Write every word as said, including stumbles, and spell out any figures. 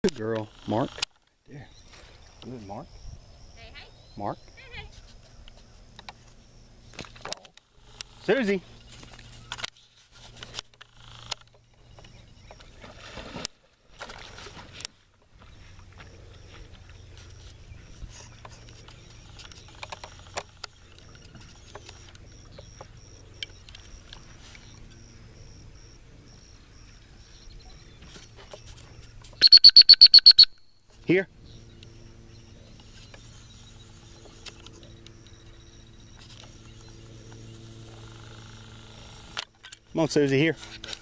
Good girl, Mark. There. Good, Mark. Hey, hey. Mark. Hey, hey. Susie. Here. Come on, Susie, here.